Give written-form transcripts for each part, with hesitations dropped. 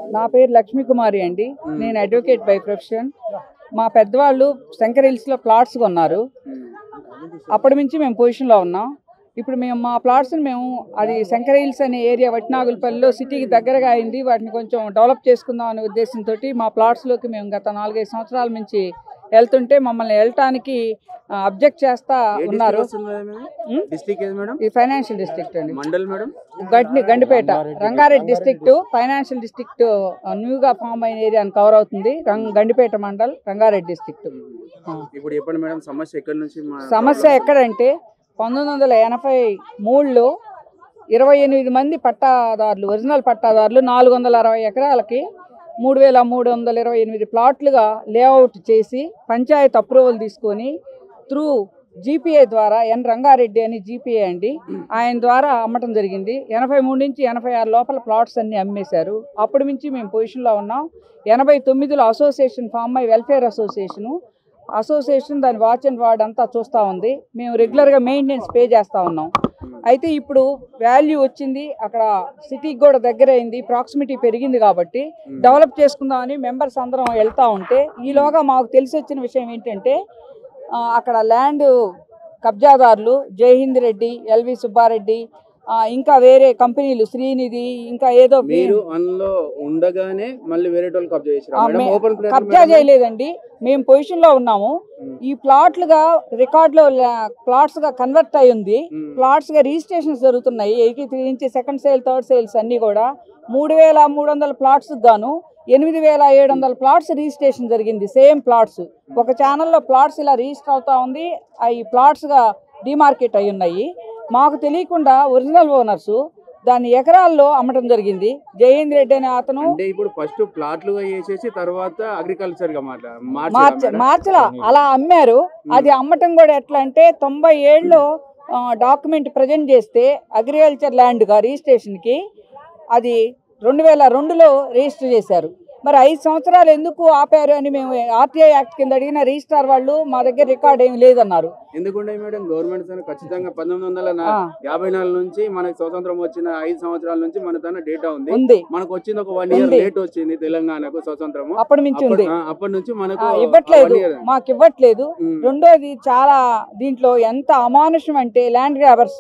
నా పేరు లక్ష్మీ కుమారి అండి. నేను అడ్వకేట్ బై ప్రొఫెషన్. మా పెద్దవాళ్ళు శంకర్ హిల్స్లో ప్లాట్స్ కొన్నారు. అప్పటి నుంచి మేము పొజిషన్లో ఉన్నాం. ఇప్పుడు మేము మా ప్లాట్స్ని అది శంకర్ హిల్స్ అనే ఏరియా వట్నాగులపల్లిలో సిటీకి దగ్గరగా అయింది. వాటిని కొంచెం డెవలప్ చేసుకుందాం అనే ఉద్దేశంతో మా ప్లాట్స్లోకి మేము గత 4-5 సంవత్సరాల నుంచి వెళ్తుంటే మమ్మల్ని వెళ్ళటానికి అబ్జెక్ట్ చేస్తా ఉన్నారు. ఈ ఫైనాన్షియల్ డిస్ట్రిక్ట్ అండి, Gandipet Rangareddy district financial district న్యూగా ఫామ్ అయిన ఏరియాని కవర్ అవుతుంది. గండిపేట మండల్ రంగారెడ్డి డిస్ట్రిక్ట్. సమస్య ఎక్కడంటే 1983లో 28 మంది పట్టాదారులు, ఒరిజినల్ పట్టాదారులు 460 ఎకరాలకి 3328 ప్లాట్లుగా లేఅవుట్ చేసి పంచాయత్ అప్రూవల్ తీసుకొని త్రూ జీపీఏ ద్వారా రంగారెడ్డి అని జీపీఏ అండి, ఆయన ద్వారా అమ్మటం జరిగింది. 83 నుంచి 86 లోపల ప్లాట్స్ అన్ని అమ్మేశారు. అప్పటి నుంచి మేము పొజిషన్లో ఉన్నాం. 89లో అసోసియేషన్ ఫామ్ అయ్యి వెల్ఫేర్ అసోసియేషన్ దాని వాచ్ అండ్ వార్డ్ అంతా చూస్తూ ఉంది. మేము రెగ్యులర్గా మెయింటెనెన్స్ పే చేస్తూ ఉన్నాం. అయితే ఇప్పుడు వాల్యూ వచ్చింది, అక్కడ సిటీకి కూడా దగ్గర అయింది, ప్రాక్సిమిటీ పెరిగింది కాబట్టి డెవలప్ చేసుకుందామని మెంబర్స్ అందరం వెళ్తూ ఉంటే ఈలోగా మాకు తెలిసి వచ్చిన విషయం ఏంటంటే అక్కడ ల్యాండ్ కబ్జాదారులు జయహింద్ రెడ్డి, ఎల్వి సుబ్బారెడ్డి, ఇంకా వేరే కంపెనీలు శ్రీనిధి, ఇంకా ఏదో ఉండగానే మళ్ళీ వేరే కబ్జా చేయలేదండి. మేము పొజిషన్లో ఉన్నాము. ఈ ప్లాట్లుగా రికార్డులో ప్లాట్స్గా కన్వర్ట్ అయి ఉంది. ప్లాట్స్గా రిజిస్ట్రేషన్స్ జరుగుతున్నాయి. 83 నుంచి సెకండ్ సేల్, థర్డ్ సేల్స్ అన్నీ కూడా 3300 ప్లాట్స్ గాను 8700 ప్లాట్స్ రిజిస్ట్రేషన్ జరిగింది. సేమ్ ప్లాట్స్ ఒక ఛానల్లో ప్లాట్స్ ఇలా రిజిస్టర్ అవుతా ఉంది. అవి ప్లాట్స్గా డిమార్కెట్ అయి ఉన్నాయి. మాకు తెలియకుండా ఒరిజినల్ ఓనర్స్ దాన్ని ఎకరాల్లో అమ్మటం జరిగింది. జయేంద్ర రెడ్డి అనే అతను ఇప్పుడు ఫస్ట్ ప్లాట్లుగా చేసేసి తర్వాత అగ్రికల్చర్ గా మార్చలా అలా అమ్మారు. అది అమ్మటం కూడా ఎట్లా అంటే 97లో డాక్యుమెంట్ ప్రజెంట్ చేస్తే అగ్రికల్చర్ ల్యాండ్గా రిజిస్ట్రేషన్కి అది 2002లో రిజిస్టర్ చేశారు. మరి 5 సంవత్సరాలు ఎందుకు ఆపారు అని మేము ఆర్టీఐ యాక్ట్ కింద అడిగిన రిజిస్ట్రార్ వాళ్ళు మా దగ్గర రికార్డ్ ఏమి లేదన్నారు. ఎందుకంటే మేడం గవర్నమెంట్ ఖచ్చితంగా 1954 నుంచి మనకి స్వతంత్రం వచ్చిన 5 సంవత్సరాల నుంచి మన తన డేటా ఉంది. మనకు వచ్చింది ఒక 1 ఇయర్ లేట్ వచ్చింది తెలంగాణకు స్వతంత్రం. అప్పటి నుంచి ఉంది. అప్పటి నుంచి మనకు ఇవ్వట్లేదు, మాకు ఇవ్వట్లేదు. రెండోది చాలా దీంట్లో ఎంత అమానుషం అంటే ల్యాండ్ గ్రాబర్స్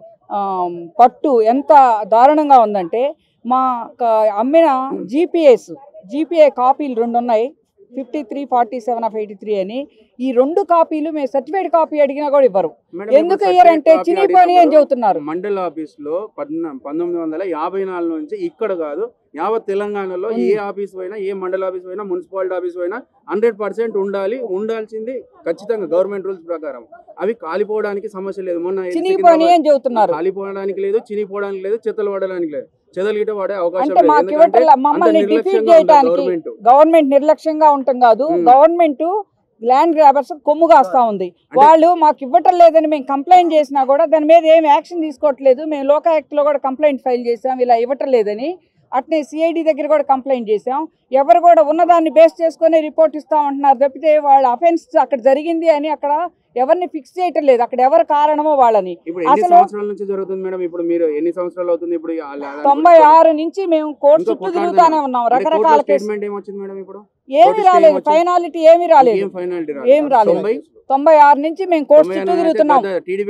పట్టు ఎంత దారుణంగా ఉందంటే మా అమ్మిన జీపీఏ కాపీలు 2 ఉన్నాయి, 5347/83 అని. ఈ 2 కాపీలు మేము సర్టిఫైడ్ కాపీ అడిగినా కూడా ఇవ్వరు. ఎందుకు ఇయ్యరంటే చినిపోని అని చెబుతున్నారు. మండల ఆఫీస్ లో 1954 నుంచి ఇక్కడ కాదు యావత్ తెలంగాణలో ఏ ఆఫీస్ పోయినా, ఏ మండల ఆఫీస్ పోయినా, మున్సిపాలిటీ ఆఫీస్ పోయినా 100% ఉండాల్సింది ఖచ్చితంగా గవర్నమెంట్ రూల్స్ ప్రకారం. అవి కాలిపోవడానికి సమస్య లేదు. మొన్న చినిపోని అని చెబుతున్నారు. కాలిపోవడానికి లేదు, చినిపోవడానికి లేదు, చెత్తలు పడడానికి లేదు, చెదలు గిట్ట పడే అవకాశం మమ్మల్ని డిఫీట్ చేయడానికి గవర్నమెంట్ నిర్లక్ష్యంగా ఉంటాం కాదు, గవర్నమెంట్ ల్యాండ్ గ్రాబర్స్ కొమ్ము కాస్తా ఉంది. వాళ్ళు మాకు ఇవ్వటం లేదని మేము కంప్లైంట్ చేసినా కూడా దాని మీద ఏమి యాక్షన్ తీసుకోవట్లేదు. మేము లోకాయుక్తలో కూడా కంప్లైంట్ ఫైల్ చేసాం ఇలా ఇవ్వటం లేదని. అట్నే సిఐడి దగ్గర కూడా కంప్లైంట్ చేసాం. ఎవరు కూడా ఉన్నదాన్ని బేస్ చేసుకుని రిపోర్ట్ ఇస్తామంటున్నారు తప్పితే వాళ్ళ అఫెన్స్ అక్కడ జరిగింది అని అక్కడ ఎవరిని ఫిక్స్ చేయటం లేదు. అక్కడ ఎవరు కారణమో వాళ్ళని. అసలు 96 నుంచి మేము కోర్టు చుట్టూ తిరుగుతానే ఉన్నాం. రకరకాల ఏమి రాలేదు, ఫైనాలిటీ ఏమి రాలేదు. 96 నుంచి మేము కోర్టు చుట్టూ తిరుగుతున్నాం.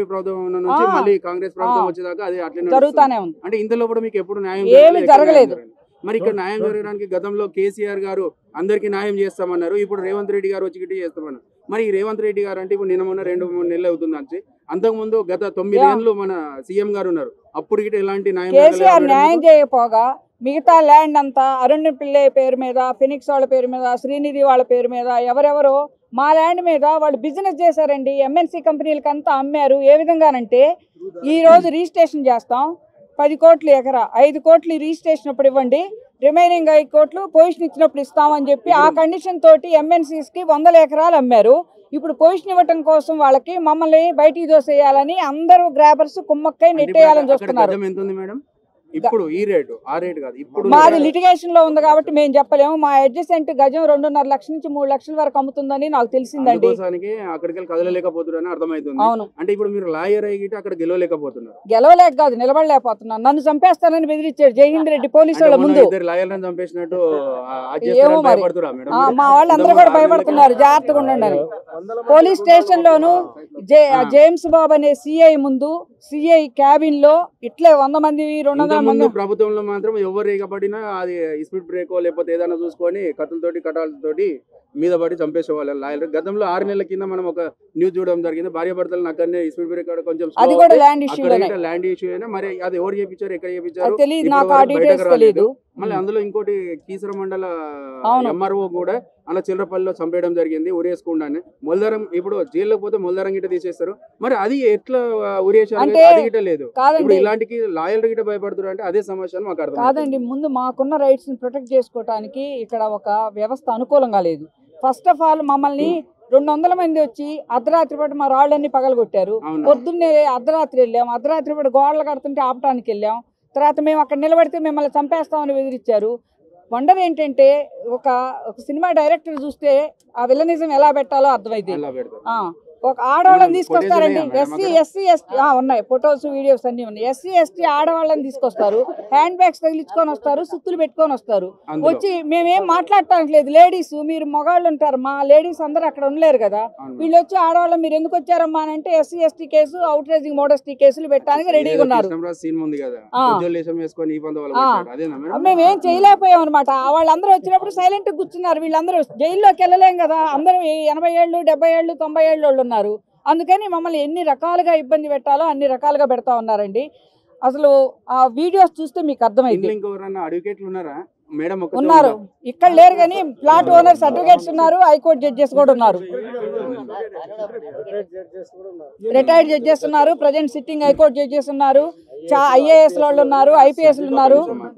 జరుగుతానే ఉంది. అంటే ఇంతలో కూడా మీకు ఎప్పుడు న్యాయం ఏమి జరగలేదు. మరి ఇక్కడ న్యాయం జరగడానికి గతంలో కేసీఆర్ గారు అందరికి న్యాయం చేస్తామన్నారు. ఇప్పుడు రేవంత్ రెడ్డి గారు వచ్చి గిట్టి చేస్తామన్నారు. మరి రేవంత్ రెడ్డి గారు అంటే ఇప్పుడు నిన్న మొన్న 2-3 నెలలు అవుతుంది అంటే అంతకుముందు గత 9 ఏళ్ళు మన సీఎం గారు ఉన్నారు. అప్పుడు గిట్ట ఎలాంటి కేసీఆర్ న్యాయం చేయకపోగా మిగతా ల్యాండ్ అంతా అరుణ్ పిల్లే పేరు మీద, ఫినిక్స్ వాళ్ళ పేరు మీద, శ్రీనిధి వాళ్ళ పేరు మీద, ఎవరెవరో మా ల్యాండ్ మీద వాళ్ళు బిజినెస్ చేశారండి. ఎంఎన్సీ కంపెనీలకి అంతా అమ్మారు. ఏ విధంగానంటే ఈరోజు రిజిస్ట్రేషన్ చేస్తాం 10 కోట్లు ఎకరా, 5 కోట్లు రిజిస్ట్రేషన్ అప్పుడు ఇవ్వండి, రిమైనింగ్ 5 కోట్లు పొజిషన్ ఇచ్చినప్పుడు ఇస్తామని చెప్పి ఆ కండిషన్ తోటి ఎంఎన్సీస్కి 100 ఎకరాలు అమ్మారు. ఇప్పుడు పొజిషన్ ఇవ్వటం కోసం వాళ్ళకి మమ్మల్ని బయటికి దోసేయాలని అందరూ గ్రాబర్స్ కుమ్మక్కై నెట్టేయాలని చూస్తున్నారు. ఇప్పుడు ఈ రేటు ఆ రేటు కాదు, ఇప్పుడు మాది లిటిగేషన్ లో ఉంది కాబట్టి మేము చెప్పలేము. మా అడ్జసెంట్ గజం 2.5 లక్షల నుంచి 3 లక్షల వరకు అమ్ముతుందని నాకు తెలిసిందండి. అందుకోసానికి అక్కడికి వెళ్ళి కదలలేకపోతున్నారని అర్థమవుతుంది. అవును, అంటే ఇప్పుడు మీరు లాయర్ అయ్యి అక్కడ గెలవలేకపోతున్నారు. గెలవలేక కాదు, నిలబడలేకపోతున్నాను. నన్ను చంపేస్తానని బెదిరించాడు జయహింద్ రెడ్డి పోలీసు వాళ్ళ ముందు. లాయర్లను చంపేసినట్టు ఏమో మరి, మా వాళ్ళందరూ కూడా భయపడుతున్నారు, జాగ్రత్తగా ఉండండి అని. పోలీస్ స్టేషన్ లోను జేమ్స్ బాబు అనే సిఐ ముందు, సిఐ క్యాబిన్ లో ఇట్లే 100 మంది 200 మంది. ప్రభుత్వంలో మాత్రం ఎవరు రేగబడినా అది స్పీడ్ బ్రేక్ లేకపోతే ఏదైనా చూసుకొని కత్తులతోటి కటాలతోటి మీద పడి చంపేసేవాళ్ళు లాయర్. గతంలో 6 నెలల కింద మనం ఒక న్యూస్ చూడడం జరిగింది. భార్య భర్తలను అక్కడనే స్పీడ్ బ్రేక్ కొంచెం అది కూడా ల్యాండ్ ఇష్యూ అయినా మరి అది ఎవరు చేయించారు, ఎక్కడ చేయించారు తెలియదు, నాకు ఆ డీటెయిల్స్ తెలియదు. మళ్ళీ అందులో ఇంకోటి కీసర మండల ఎంఆర్ఓ కూడా అలా చిల్లరపల్లిలో చంపేయడం జరిగింది ఉరేసుకుండానే. మొలదరం ఇప్పుడు జైల్లోకి పోతే మొలదరం గిట్ట తీసేస్తారు. మరి అది ఎట్లా ఉరేసారు, అది గిట్ట లేదు. ఇప్పుడు ఇలాంటి లాయర్ గిట్ట భయపడుతున్నారు అంటే అదే సమస్య మాకు అర్థం కాదండి. ముందు మాకున్న రైట్స్ ని ప్రొటెక్ట్ చేసుకోవడానికి ఇక్కడ ఒక వ్యవస్థ అనుకూలంగా లేదు. ఫస్ట్ ఆఫ్ ఆల్ మమ్మల్ని 200 మంది వచ్చి అర్ధరాత్రి పాటు మా రాళ్ళన్నీ పగలగొట్టారు. పొద్దున్నే అర్ధరాత్రి వెళ్ళాం, అర్ధరాత్రి పాటు గోడలు కడుతుంటే ఆపటానికి వెళ్ళాం. తర్వాత మేము అక్కడ నిలబడితే మిమ్మల్ని చంపేస్తామని బెదిరించారు. వండర్ ఏంటంటే ఒక సినిమా డైరెక్టర్ చూస్తే ఆ విలనిజం ఎలా పెట్టాలో అర్థమైంది. ఒక ఆడవాళ్ళని తీసుకొస్తారండి, ఎస్సీ ఎస్టీ ఉన్నాయి, ఫొటోస్ వీడియోస్ అన్ని ఉన్నాయి. ఎస్సీ ఎస్టీ ఆడవాళ్ళని తీసుకొస్తారు, హ్యాండ్ బ్యాగ్స్ తగిలించుకొని వస్తారు, సుత్తులు పెట్టుకొని వస్తారు. వచ్చి మేమేం మాట్లాడటానికి లేదు, లేడీస్ మీరు మగాళ్ళు ఉంటారు, మా లేడీస్ అందరూ అక్కడ ఉండలేరు కదా, వీళ్ళు వచ్చి ఆడవాళ్ళం మీరు ఎందుకు వచ్చారమ్మా అని అంటే SC ST case, outraging modesty కేసులు పెట్టడానికి రెడీగా ఉన్నారు. మేమేం చేయలేకపోయాం అనమాట. వాళ్ళందరూ వచ్చినప్పుడు సైలెంట్ కూర్చున్నారు. వీళ్ళందరూ జైల్లోకి వెళ్ళలేం కదా, అందరూ 80 ఏళ్ళు 70 ఏళ్ళు 90 ఏళ్ళు వాళ్ళు ఉన్నారు. అందుకని మమ్మల్ని ఎన్ని రకాలుగా ఇబ్బంది పెట్టాలో అన్ని రకాలుగా పెడతా ఉన్నారండి. అసలు ఆ వీడియోస్ చూస్తే మీకు అర్థమైంది. ఉన్నారు, ఇక్కడ లేరు కానీ ప్లాట్ ఓనర్స్ అడ్వకేట్స్ ఉన్నారు, హైకోర్టు జడ్జెస్ కూడా ఉన్నారు, రిటైర్డ్ జడ్జెస్ ఉన్నారు, ప్రజెంట్ సిట్టింగ్ హైకోర్టు జడ్జెస్ ఉన్నారు, ఐఏఎస్ వాళ్ళు ఉన్నారు, ఐపీఎస్ ఉన్నారు.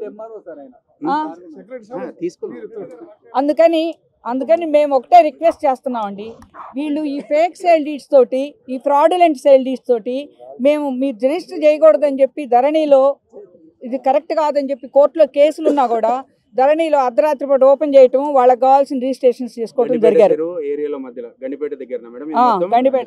అందుకని మేము ఒకటే రిక్వెస్ట్ చేస్తున్నామండి, వీళ్ళు ఈ ఫేక్ సేల్ డీడ్స్ తోటి, ఈ ఫ్రాడులెంట్ సేల్ డీడ్స్ తోటి మేము మీరు రిజిస్టర్ చేయకూడదని చెప్పి ధరణిలో ఇది కరెక్ట్ కాదని చెప్పి కోర్టులో కేసులు ఉన్నా కూడా ధరణిలో అర్ధరాత్రి పాటు ఓపెన్ చేయటం, వాళ్ళకి కావాల్సిన రిజిస్ట్రేషన్స్ చేసుకోవడం జరిగారు. గండిపేట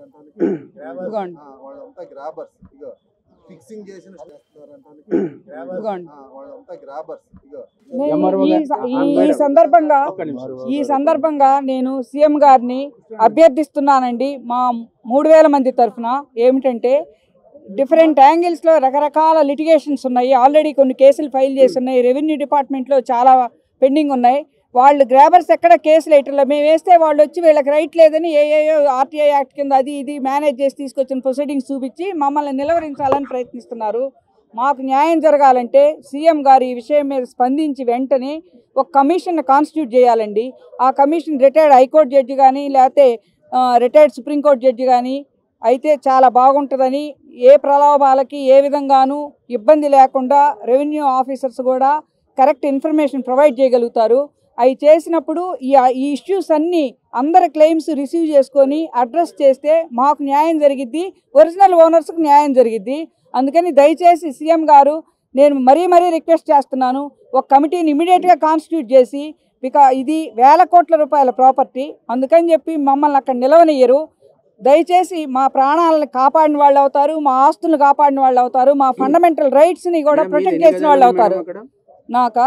ఈ సందర్భంగా నేను సీఎం గారిని అభ్యర్థిస్తున్నానండి, మా 3000 మంది తరఫున. ఏమిటంటే డిఫరెంట్ యాంగిల్స్లో రకరకాల లిటిగేషన్స్ ఉన్నాయి, ఆల్రెడీ కొన్ని కేసులు ఫైల్ చేసి ఉన్నాయి, రెవెన్యూ డిపార్ట్మెంట్లో చాలా పెండింగ్ ఉన్నాయి. వాళ్ళు గ్రాబర్స్ ఎక్కడ కేసులు వేయటంలో, మేము వేస్తే వాళ్ళు వచ్చి వీళ్ళకి రైట్ లేదని ఏఏయో ఆర్టీఐ యాక్ట్ కింద అది ఇది మేనేజ్ చేసి తీసుకొచ్చిన ప్రొసీడింగ్స్ చూపించి మమ్మల్ని నిలవరించాలని ప్రయత్నిస్తున్నారు. మాకు న్యాయం జరగాలంటే సీఎం గారు ఈ విషయం మీద స్పందించి వెంటనే ఒక కమిషన్ కాన్స్టిట్యూట్ చేయాలండి. ఆ కమిషన్ రిటైర్డ్ హైకోర్టు జడ్జి కానీ లేకపోతే రిటైర్డ్ సుప్రీంకోర్టు జడ్జి కానీ అయితే చాలా బాగుంటుందని, ఏ ప్రలోభాలకి ఏ విధంగానూ ఇబ్బంది లేకుండా రెవెన్యూ ఆఫీసర్స్ కూడా కరెక్ట్ ఇన్ఫర్మేషన్ ప్రొవైడ్ చేయగలుగుతారు. అవి చేసినప్పుడు ఈ ఇష్యూస్ అన్నీ అందరి క్లెయిమ్స్ రిసీవ్ చేసుకొని అడ్రస్ చేస్తే మాకు న్యాయం జరిగిద్ది, ఒరిజినల్ ఓనర్స్కి న్యాయం జరిగిద్ది. అందుకని దయచేసి సీఎం గారు నేను మరీ రిక్వెస్ట్ చేస్తున్నాను, ఒక కమిటీని ఇమీడియట్గా కాన్స్టిట్యూట్ చేసి, ఇది వేల కోట్ల రూపాయల ప్రాపర్టీ, అందుకని చెప్పి మమ్మల్ని అక్కడ నిలవనియ్యరు. దయచేసి మా ప్రాణాలను కాపాడిన వాళ్ళు అవుతారు, మా ఆస్తులను కాపాడిన వాళ్ళు అవుతారు, మా ఫండమెంటల్ రైట్స్ని కూడా ప్రొటెక్ట్ చేసిన వాళ్ళు అవుతారు. నాకు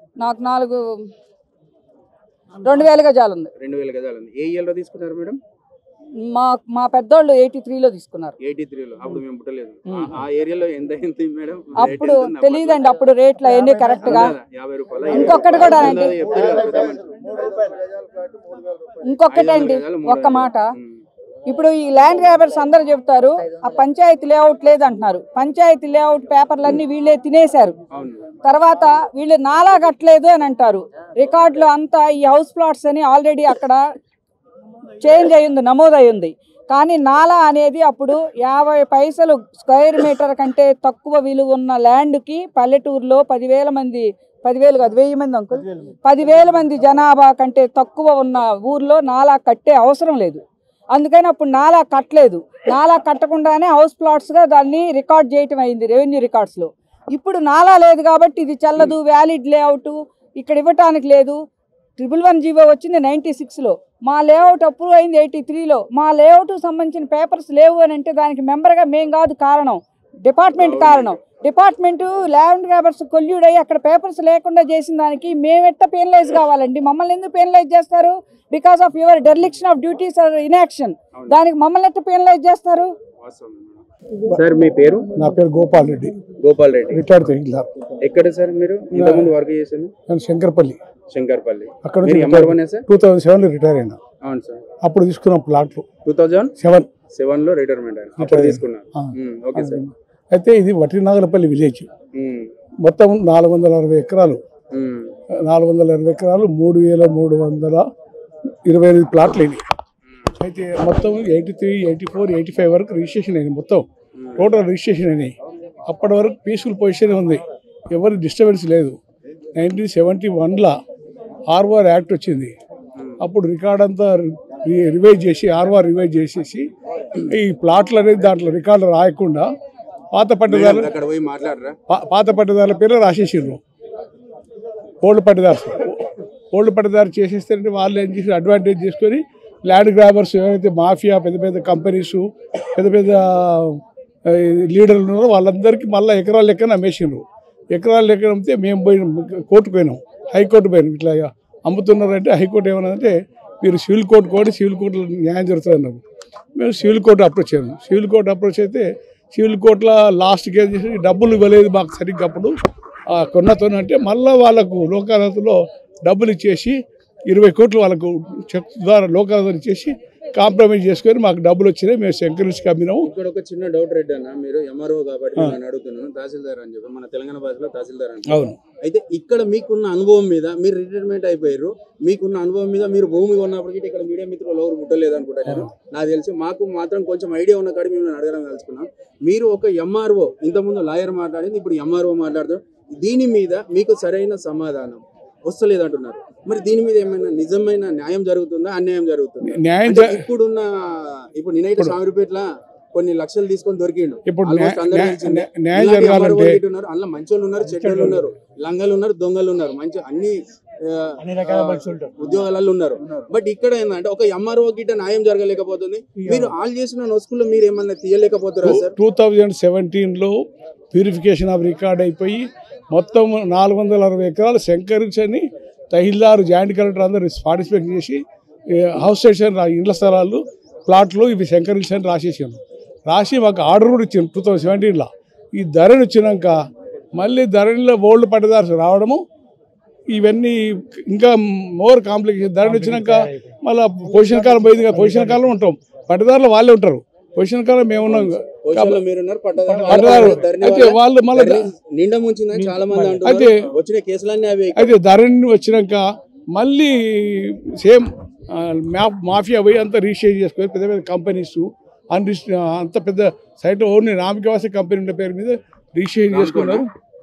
2000 గజాలు ఉంది. 2000 గజాలు ఉంది. ఏ ఇయర్లో తీసుకున్నారు మేడం? మా పెద్దోళ్ళు 83లో తీసుకున్నారు. 83లో అప్పుడు మేము పుట్టలేదు. ఆ ఏరియాలో ఎంత మేడం? అప్పుడు తెలియదండి, అప్పుడు రేట్లు అవన్నీ కరెక్ట్ గా. 50 రూపాయలు. ఇంకొకటి కూడా అండి, ఇంకొకటండి ఒక్క మాట, ఇప్పుడు ఈ ల్యాండ్ గ్రాబర్స్ అందరూ చెప్తారు ఆ పంచాయతీ లేఅవుట్ లేదంటున్నారు. పంచాయతీ లేఅవుట్ పేపర్లన్నీ వీళ్ళే తినేశారు. తర్వాత వీళ్ళు నాలా కట్టలేదు అని అంటారు. రికార్డులో అంతా ఈ హౌస్ ప్లాట్స్ అని ఆల్రెడీ అక్కడ చేంజ్ అయ్యింది, నమోదయ్యింది. కానీ నాలా అనేది అప్పుడు 50 పైసలు స్క్వేర్ మీటర్ కంటే తక్కువ విలువ ఉన్న ల్యాండ్కి పల్లెటూరులో 10,000 మంది, 10,000 కాదు 1000 మంది అంకుల్, 10,000 మంది జనాభా కంటే తక్కువ ఉన్న ఊర్లో నాలా కట్టే అవసరం లేదు. అందుకని అప్పుడు నాలా కట్టలేదు. నాలా కట్టకుండానే హౌస్ ప్లాట్స్గా దాన్ని రికార్డ్ చేయటం అయింది రెవెన్యూ రికార్డ్స్లో. ఇప్పుడు నాలా లేదు కాబట్టి ఇది చెల్లదు, వ్యాలిడ్ లేఅవుట్ ఇక్కడ ఇవ్వటానికి లేదు. 111 జీవో వచ్చింది 96లో, మా లేఅవుట్ అప్రూవ్ అయింది 83లో. మా లేఅవుట్ సంబంధించిన పేపర్స్ లేవు అని అంటే దానికి మెంబర్గా మేం కాదు కారణం, డిపార్ట్మెంట్ కారణం. డిపార్ట్మెంట్ ల్యాండ్ గ్రాబర్స్ కొల్యూడ్ అయ్యి అక్కడ పేపర్స్ లేకుండా చేసిన దానికి మేమెట్ట పెనలైజ్ కావాలండి? మమ్మల్ని ఎందుకు పెనలైజ్ చేస్తారు? Because of your dereliction of duties or inaction. దానికి మమ్మల్ని ఎట్ట పెనలైజ్ చేస్తారు? సార్ మీ పేరు? నా పేరు గోపాల్ రెడ్డి. గోపాల్ రెడ్డి, రిటైర్డ్ తహసీల్దార్. ఎక్కడ సార్ మీరు ఇంతకుముందు వర్క్ చేశారు? నేను శంకర్పల్లి. అక్కడ 2007లో రిటైర్ అయినా. అవును సార్. అప్పుడు తీసుకున్న ప్లాట్లు 2007లో రిటైర్మెంట్ అయినా అప్పుడు తీసుకున్నారు. Okay sir. అయితే ఇది వటినాగలపల్లి విలేజ్, మొత్తం 460 ఎకరాలు. 420 ఎకరాలు 3325 ప్లాట్లు అయినాయి. అయితే మొత్తం 83, 84, 85 వరకు రిజిస్ట్రేషన్ అయింది. మొత్తం టోటల్ రిజిస్ట్రేషన్ అయినాయి. అప్పటి వరకు పీస్ఫుల్ పొజిషన్ ఉంది, ఎవరి డిస్టర్బెన్స్ లేదు. 1971లో ఆర్ఓఆర్ యాక్ట్ వచ్చింది. అప్పుడు రికార్డ్ అంతా రివైజ్ చేసి ఆర్ఓఆర్ రివైజ్ చేసేసి ఈ ప్లాట్లు అనేది దాంట్లో రికార్డు రాయకుండా పాత పట్టదారుల పేర్లు రాసేసిండ్రు. ఓల్డ్ పట్టదారు చేసేస్తే వాళ్ళు ఏం చేసి అడ్వాంటేజ్ చేసుకొని ల్యాండ్ గ్రాబర్స్ ఎవరైతే మాఫియా పెద్ద పెద్ద కంపెనీస్ పెద్ద పెద్ద లీడర్లు ఉన్నారో వాళ్ళందరికీ మళ్ళీ ఎకరాల లెక్కన అమ్మేసిండ్రు. ఎకరాల లెక్కన అమ్మితే మేము పోయినాం, కోర్టుకు పోయినాం, హైకోర్టు పోయినాం. ఇట్లా అమ్ముతున్నారంటే హైకోర్టు ఏమన్నదంటే మీరు సివిల్ కోర్టు కోడి సివిల్ కోర్టులో న్యాయం జరుగుతుంది అన్నారు. మేము సివిల్ కోర్టు అప్రోచ్ అయ్యాము. సివిల్ కోర్టు అప్రోచ్ అయితే సివిల్ కోర్టులో లాస్ట్కి ఏం చేసి డబ్బులు ఇవ్వలేదు మాకు సరిగ్గా అప్పుడు కొన్నతో అంటే మళ్ళీ వాళ్ళకు లోకాదాలతలో డబ్బులు ఇచ్చేసి 20 కోట్లు వాళ్ళకు చెక్ ద్వారా లోకాదాలత ఇచ్చేసి కాంప్రమైజ్ చేసుకొని మాకు డబ్బులు వచ్చినాయి. మేము శంకరించి అమ్మినాము. ఇక్కడ ఒక చిన్న డౌట్ రెడ్డి అన్న, మీరు ఎంఆర్ఓ కాబట్టి నేను అడుగుతున్నాను, తహసీల్దార్ అని చెప్పి మన తెలంగాణ భాషలో తహసీల్దార్ అని. అవును. అయితే ఇక్కడ మీకున్న అనుభవం మీద మీరు రిటైర్మెంట్ అయిపోయారు, మీకున్న అనుభవం మీద మీరు భూమి కొన్నప్పటికీ ఇక్కడ మీడియా మిత్రులు ఎవరు ముట్టలేదు అనుకుంటారు. నాకు తెలిసి మాకు మాత్రం కొంచెం ఐడియా ఉన్న కాడ మేము అడగడం తెలుసుకున్నాం. మీరు ఒక ఎంఆర్ఓ, ఇంతకుముందు లాయర్ మాట్లాడింది, ఇప్పుడు ఎంఆర్ఓ మాట్లాడుతూ దీని మీద మీకు సరైన సమాధానం వస్తలేదు అంటున్నారు. మరి దీని మీద ఏమైనా నిజమైన న్యాయం జరుగుతుందా, అన్యాయం జరుగుతుందా? ఇప్పుడు నేనైతే సామిరిపేటలో కొన్ని లక్షలు తీసుకొని దొరికిండు. అందులో మంచోళ్ళు ఉన్నారు, చెడ్డోళ్ళు ఉన్నారు, లంగలు ఉన్నారు, దొంగలు ఉన్నారు, మంచి అన్ని ఉద్యోగాలలో ఉన్నారు. బట్ ఇక్కడ ఏంటంటే ఒక ఎంఆర్ఓ గిట్ట న్యాయం జరగలేకపోతుంది. మీరు ఆల్ చేసిన నొస్కుల్లో మీరు ఏమన్నా తీయలేకపోతారా సార్? 2017లో ప్యూరిఫికేషన్ ఆఫ్ రికార్డ్ అయిపోయి మొత్తం 460 ఎకరాలు శంకరించని తహసీల్దార్ జాయింట్ కలెక్టర్ అందరూ పార్టిసిపేట్ చేసి హౌస్ స్టేషన్ ఇండ్ల స్థలాలు ప్లాట్లు ఇవి శంకరించని రాసి మాకు ఆర్డర్ కూడా ఇచ్చారు 2017లో. ఈ ధరణి వచ్చినాక మళ్ళీ ధరణిలో ఓల్డ్ పట్టదారు రావడము ఇవన్నీ ఇంకా మోర్ కాంప్లికేషన్. ధరణి వచ్చినాక మళ్ళీ పొజిషన్ కాలం పోయింది కదా, పొజిషన్ కాలం ఉంటాం, పట్టదారులు వాళ్ళే ఉంటారు. పొజిషన్ కాలం మేము ఉన్నాం, అయితే వాళ్ళు మళ్ళీ అయితే ధరణి వచ్చినాక మళ్ళీ సేమ్ మాఫియా పోయి అంతా రిజిస్టర్ చేసుకొని పెద్ద పెద్ద కంపెనీస్ అంత పెద్ద సైట్ ఓన్లీ రామకివాస కంపెనీ ఉండే పేరు మీద రిజిస్ట్రేషన్ చేసుకున్నారు.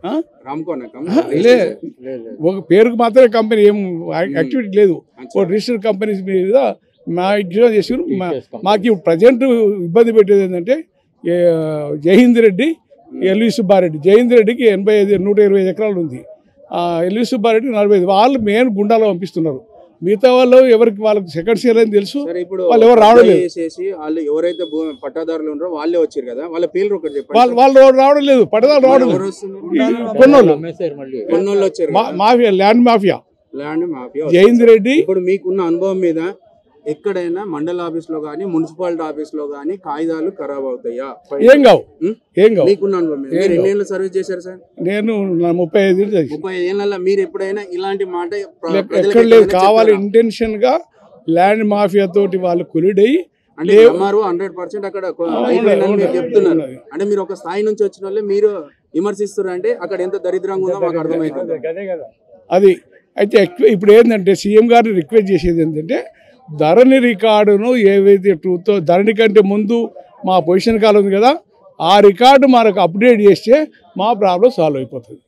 ఒక పేరుకు మాత్రమే కంపెనీ, ఏం యాక్టివిటీ లేదు. ఒక రిజిస్టర్ కంపెనీస్ మీద మా ఎగ్జిబిషన్ చేసి మాకు ప్రజెంట్ ఇబ్బంది పెట్టేది ఏంటంటే జయహింద్ రెడ్డి, ఎల్వి సుబ్బారెడ్డి. జయహింద్ రెడ్డికి 125 ఎకరాలు ఉంది, ఎల్వి సుబ్బారెడ్డి 45. వాళ్ళు మెయిన్ గుండాలో పంపిస్తున్నారు. మిగతా వాళ్ళు ఎవరికి వాళ్ళకి సెకండ్ షేర్ అని తెలుసు, వాళ్ళు ఎవరు రావడం లేదు. ఎవరైతే పట్టాదారులు ఉన్నారో వాళ్ళే వచ్చారు కదా, వాళ్ళ పేర్లు ఒకటి చెప్పండి. వాళ్ళు రావడం లేదు, పట్టాదారులు రావడం లేదు. కొన్నోళ్ళు వచ్చారు, mafia, land mafia. Jayahind Reddy. ఇప్పుడు మీకున్న అనుభవం మీద ఎక్కడైనా మండల ఆఫీస్ లో గానీ మున్సిపాలిటీ ఆఫీస్ లో గానీ కాగితాలు ఖరాబ్ అవుతాయా? ఏం కావు. మీకున్న అనుభవం మీద మీరు ఎన్ని ఏళ్ళు సర్వీస్ చేశారు సార్? నేను 35 ఏళ్ళ. మీరు ఎప్పుడైనా ఇలాంటి మాట ఎక్కడ లేదు, కావాలి ఇంటెన్షన్ గా ల్యాండ్ మాఫియా తోటి వాళ్ళు కొలిడయి అంటే 100% అక్కడ చెప్తున్నారు. అంటే మీరు ఒక స్థాయి నుంచి వచ్చిన వాళ్ళే మీరు విమర్శిస్తారు అంటే అక్కడ ఎంత దరిద్రంగా ఉందో మాకు అర్థమవుతుంది. అది అయితే ఇప్పుడు ఏంటంటే సీఎం గారిని రిక్వెస్ట్ చేసేది ఏంటంటే ధరణి రికార్డును ఏవైతే ధరణి కంటే ముందు మా పొజిషన్ కాలం ఉంది కదా, ఆ రికార్డు మనకు అప్డేట్ చేస్తే మా ప్రాబ్లం సాల్వ్ అయిపోతుంది.